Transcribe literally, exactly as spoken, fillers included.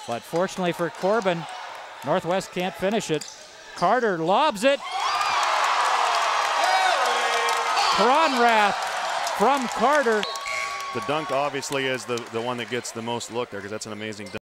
But fortunately for Corban, Northwest can't finish it. Carter lobs it. Cronrath from Carter. The dunk obviously is the, the one that gets the most look there because that's an amazing dunk.